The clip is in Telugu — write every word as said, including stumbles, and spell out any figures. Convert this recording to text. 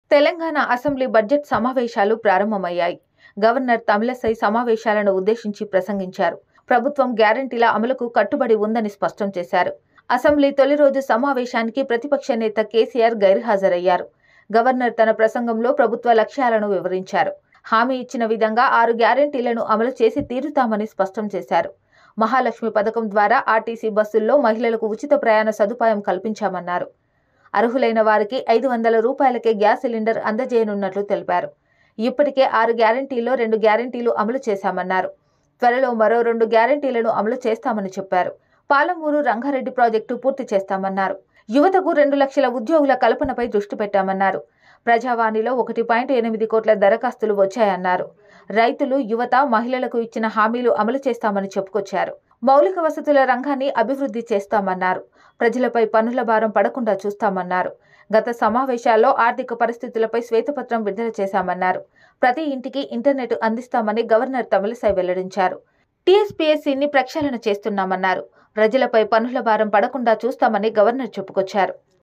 తెలంగాణ అసెంబ్లీ బడ్జెట్ సమావేశాలు ప్రారంభమయ్యాయి. గవర్నర్ తమిళసై సమావేశాలను ఉద్దేశించి ప్రసంగించారు. ప్రభుత్వం గ్యారంటీల అమలుకు కట్టుబడి ఉందని స్పష్టం చేశారు. అసెంబ్లీ తొలి రోజు సమావేశానికి ప్రతిపక్ష నేత కేసీఆర్ గైర్హాజరయ్యారు. గవర్నర్ తన ప్రసంగంలో ప్రభుత్వ లక్ష్యాలను వివరించారు. హామీ ఇచ్చిన విధంగా ఆరు గ్యారంటీలను అమలు చేసి తీరుతామని స్పష్టం చేశారు. మహాలక్ష్మి పథకం ద్వారా ఆర్టీసీ బస్సుల్లో మహిళలకు ఉచిత ప్రయాణ సదుపాయం కల్పించామన్నారు. అర్హులైన వారికి ఐదు వందల రూపాయలకే గ్యాస్ సిలిండర్ అందజేయనున్నట్లు తెలిపారు. ఇప్పటికే ఆరు గ్యారంటీల్లో రెండు గ్యారంటీలు అమలు చేశామన్నారు. త్వరలో మరో రెండు గ్యారంటీలను అమలు చేస్తామని చెప్పారు. పాలమూరు రంగారెడ్డి ప్రాజెక్టు పూర్తి చేస్తామన్నారు. యువతకు రెండు లక్షల ఉద్యోగుల కల్పనపై దృష్టి పెట్టామన్నారు. ప్రజావాణిలో ఒకటి పాయింట్ ఎనిమిది కోట్ల దరఖాస్తులు వచ్చాయన్నారు. రైతులు, యువత, మహిళలకు ఇచ్చిన హామీలు అమలు చేస్తామని చెప్పుకొచ్చారు. మౌలిక వసతుల రంగాన్ని అభివృద్ధి చేస్తామన్నారు. ప్రజలపై పన్నుల భారం పడకుండా చూస్తామన్నారు. గత సమావేశాల్లో ఆర్థిక పరిస్థితులపై శ్వేతపత్రం విడుదల చేశామన్నారు. ప్రతి ఇంటికి ఇంటర్నెట్ అందిస్తామని గవర్నర్ తమిళసై వెల్లడించారు. టీఎస్పీఎస్సీని ప్రక్షాళన చేస్తున్నామన్నారు. ప్రజలపై పన్నుల భారం పడకుండా చూస్తామని గవర్నర్ చెప్పుకొచ్చారు.